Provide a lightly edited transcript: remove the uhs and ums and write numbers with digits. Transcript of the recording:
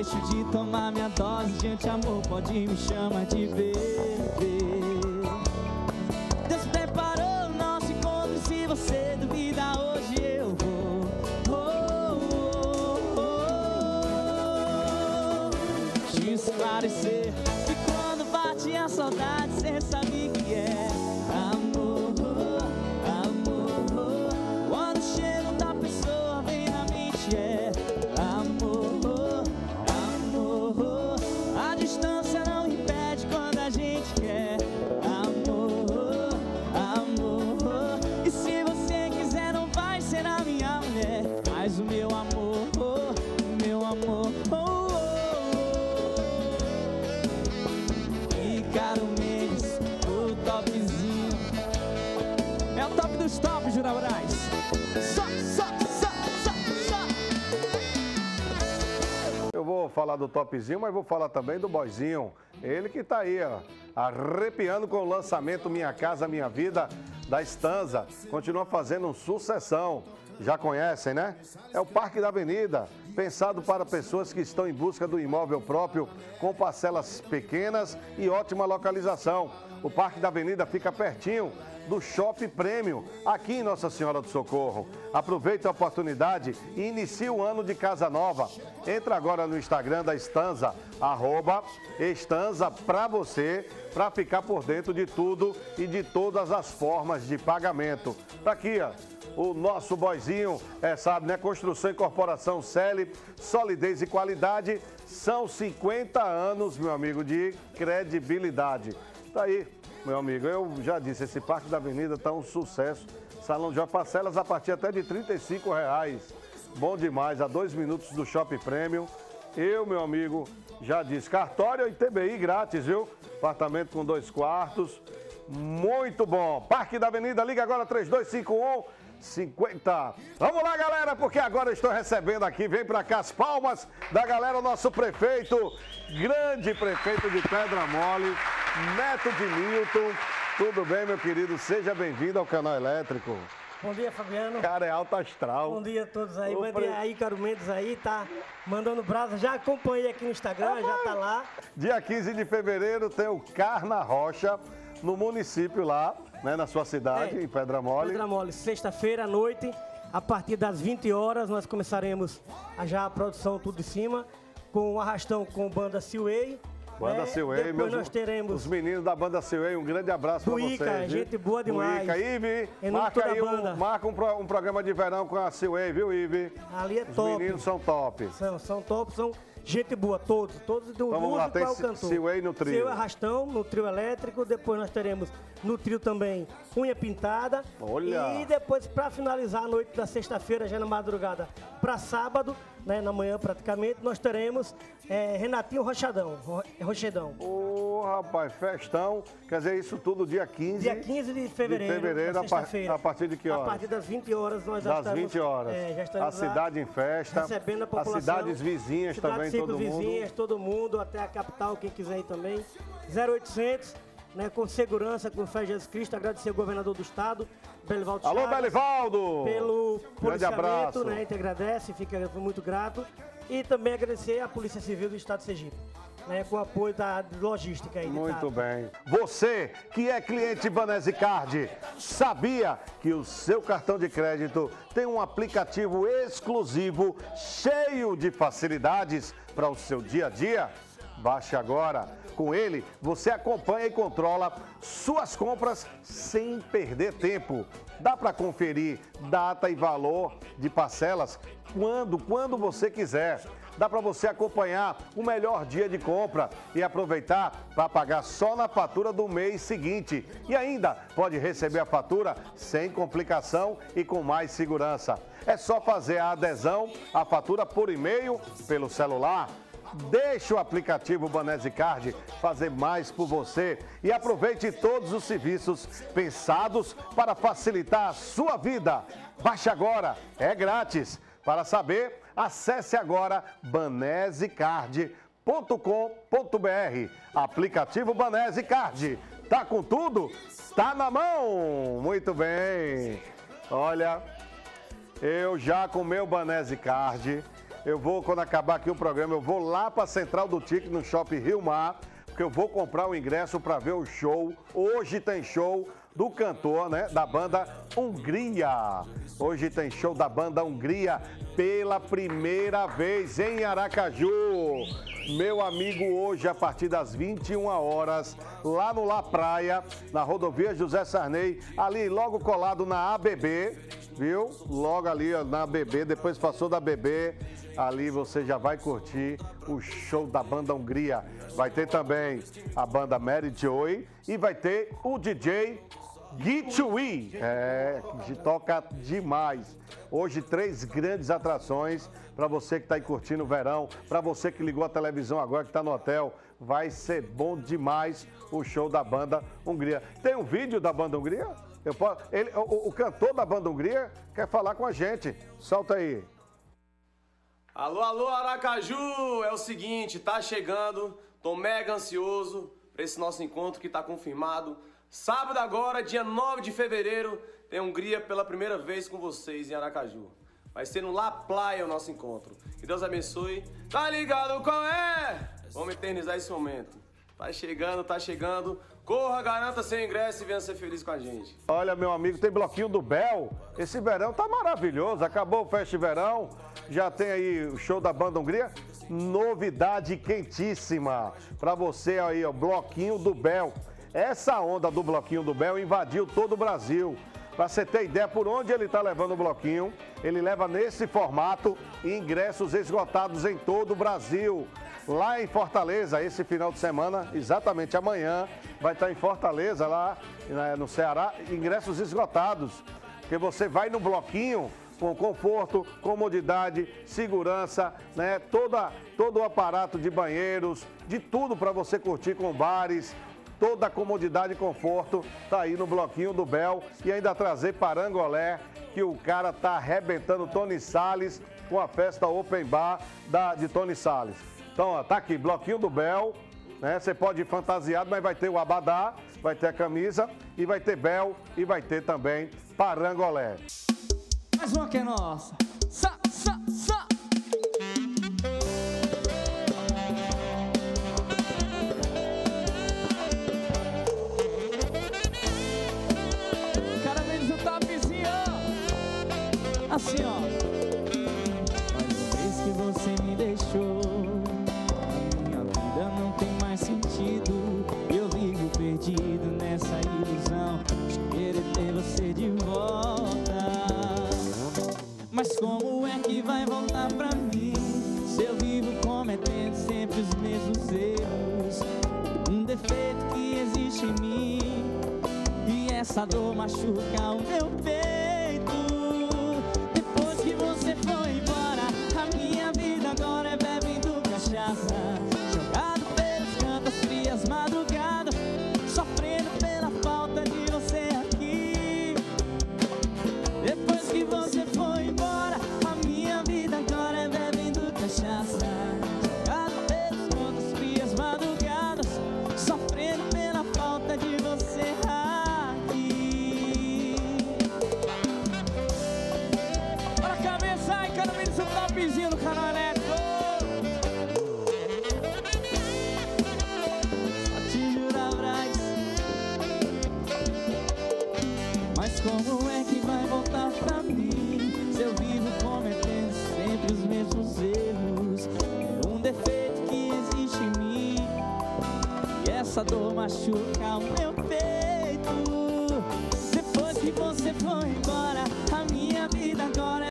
Gosto de tomar minha dose, gente, amor, pode me chamar de bebê. Deus preparou o nosso encontro, e se você duvida, hoje eu vou. Te esclarecer que quando bate a saudade, cê sabe que é amor, amor. Quando o cheiro da pessoa vem na mente, é amor, amor. A distância não impede quando a gente quer amor, amor. E se você quiser, não vai ser a minha mulher, mas o meu amor, o meu amor. Ícaro Mendes, o topzinho. É o top dos tops, Jura Moraes. Só. Eu vou falar do topzinho, mas vou falar também do boyzinho. Ele que tá aí, ó, arrepiando com o lançamento Minha Casa Minha Vida da Stanza. Continua fazendo um sucessão. Já conhecem, né? É o Parque da Avenida, pensado para pessoas que estão em busca do imóvel próprio, com parcelas pequenas e ótima localização. O Parque da Avenida fica pertinho do Shopping Premium, aqui em Nossa Senhora do Socorro. Aproveite a oportunidade e inicie o ano de casa nova. Entra agora no Instagram da Stanza, @Stanza pra você, para ficar por dentro de tudo e de todas as formas de pagamento. Tá aqui, ó. O nosso boyzinho, sabe, né? Construção e Incorporação Celi, solidez e qualidade. São 50 anos, meu amigo, de credibilidade. Tá aí, meu amigo, eu já disse, esse Parque da Avenida tá um sucesso. Salão de parcelas a partir até de R$ 35. Bom demais, a 2 minutos do Shopping Premium. Eu, meu amigo, já disse, cartório e TBI grátis, viu? Apartamento com 2 quartos. Muito bom. Parque da Avenida, liga agora 3251-50. Vamos lá, galera, porque agora eu estou recebendo aqui, vem pra cá as palmas da galera, o nosso prefeito, grande prefeito de Pedra Mole, Neto de Milton. Tudo bem, meu querido? Seja bem-vindo ao Canal Elétrico. Bom dia, Fabiano. Cara, é alto astral. Bom dia a todos aí. Bom dia aí, Ícaro Mendes aí, tá mandando brasa. Já acompanhei aqui no Instagram, já tá lá. Dia 15 de fevereiro tem o Carna Rocha, no município lá, né, na sua cidade, em Pedra Mole. Pedra Mole, sexta-feira à noite, a partir das 20 horas, nós começaremos já a produção tudo de cima, com o arrastão com banda Seaway. Banda Seaway, depois nós teremos os meninos da Banda Seaway, um grande abraço para vocês. Buica, gente boa demais. Buica, Ive, em nome marca de toda aí a banda. marca um programa de verão com a Seaway, viu, Ive? Ali é os top. Os meninos são top. São top, são gente boa, todos do vamos lá, tem ao cantor. Seaway no trio. Seaway arrastão, no trio elétrico, depois nós teremos no trio também Unha Pintada. Olha! E depois, para finalizar a noite da sexta-feira, já na madrugada, para sábado, né, na manhã praticamente, nós teremos Renatinho Rochedão. Ô, rapaz, festão, quer dizer, isso tudo dia 15? Dia 15 de fevereiro, a partir de que horas? A partir das 20 horas nós já das 20 horas. Já estamos a cidade em festa, recebendo a população. As cidades vizinhas também, todo mundo. Vizinhas, todo mundo, até a capital, quem quiser ir também. 0800, né, com segurança, com fé em Jesus Cristo, agradecer ao governador do estado, Belivaldo Chagas. Alô, Belivaldo! Pelo policiamento, abraço. né, a gente agradece, fica muito grato. E também agradecer à Polícia Civil do Estado de Sergipe, né, com o apoio da logística aí. Muito bem. Você que é cliente Banese Card, sabia que o seu cartão de crédito tem um aplicativo exclusivo, cheio de facilidades para o seu dia a dia? Baixe agora. Com ele, você acompanha e controla suas compras sem perder tempo. Dá para conferir data e valor de parcelas quando você quiser. Dá para você acompanhar o melhor dia de compra e aproveitar para pagar só na fatura do mês seguinte. E ainda pode receber a fatura sem complicação e com mais segurança. É só fazer a adesão à fatura por e-mail, pelo celular. Deixe o aplicativo Banese Card fazer mais por você e aproveite todos os serviços pensados para facilitar a sua vida. Baixe agora, é grátis. Para saber, acesse agora banesecard.com.br. Aplicativo Banese Card. Tá com tudo? Tá na mão! Muito bem. Olha, eu já com meu Banese Card eu vou, quando acabar aqui o programa, eu vou lá para a Central do Ticket, no Shopping Rio Mar, porque eu vou comprar o ingresso para ver o show. Hoje tem show do cantor, né, da banda Hungria. Hoje tem show da banda Hungria pela primeira vez em Aracaju. Meu amigo, hoje a partir das 21 horas, lá no La Praia, na rodovia José Sarney, ali logo colado na ABB, viu? Logo ali ó, na ABB, depois passou da ABB, ali você já vai curtir o show da banda Hungria. Vai ter também a banda Mary Joy e vai ter o DJ Gitui, que toca demais. Hoje 3 grandes atrações para você que está aí curtindo o verão, para você que ligou a televisão agora, que está no hotel. Vai ser bom demais o show da banda Hungria. Tem um vídeo da banda Hungria? O cantor da banda Hungria quer falar com a gente. Solta aí. Alô, alô, Aracaju! É o seguinte, tá chegando, tô mega ansioso para esse nosso encontro que tá confirmado. Sábado agora, dia 9 de fevereiro, tem Hungria pela primeira vez com vocês em Aracaju. Vai ser no La Praia o nosso encontro. Que Deus abençoe. Tá ligado qual é? Vamos eternizar esse momento. Tá chegando. Corra, garanta seu ingresso e venha ser feliz com a gente. Olha, meu amigo, tem bloquinho do Bel. Esse verão tá maravilhoso. Acabou o Festa Verão. Já tem aí o show da banda Hungria. Novidade quentíssima pra você aí, ó. Bloquinho do Bel. Essa onda do Bloquinho do Bel invadiu todo o Brasil. Para você ter ideia por onde ele está levando o bloquinho, ele leva nesse formato ingressos esgotados em todo o Brasil. Lá em Fortaleza, esse final de semana, exatamente amanhã, vai estar em Fortaleza, lá no Ceará, ingressos esgotados. Porque você vai no bloquinho com conforto, comodidade, segurança, né? Todo o aparato de banheiros, de tudo para você curtir com bares. Toda a comodidade e conforto tá aí no bloquinho do Bel. E ainda trazer Parangolé, que o cara tá arrebentando Tony Salles com a festa Open Bar de Tony Salles. Então, ó, tá aqui, bloquinho do Bel, né? Você pode ir fantasiado, mas vai ter o abadá, vai ter a camisa, e vai ter Bel, e vai ter também Parangolé. Mais uma que é nossa. Sa. Assim, ó. Mas desde que você me deixou, a minha vida não tem mais sentido. Eu vivo perdido nessa ilusão de querer ter você de volta. Mas como é que vai voltar pra mim se eu vivo cometendo sempre os mesmos erros? Um defeito que existe em mim e essa dor machuca o meu peito. Você foi embora, a minha vida agora é bebendo cachaça, jogado pelos cantos frias madrugadas, sofrendo pela falta de você aqui. Depois que você foi embora, a minha vida agora é bebendo cachaça, jogado pelos cantos frias madrugadas, sofrendo pela falta de você aqui. Sai, cada vez um topzinho no canal Elétrico. Só te jura, Braz. Mas como é que vai voltar pra mim se eu vivo cometendo sempre os mesmos erros? É um defeito que existe em mim e essa dor machuca o meu peito. Depois que você foi embora, a minha vida agora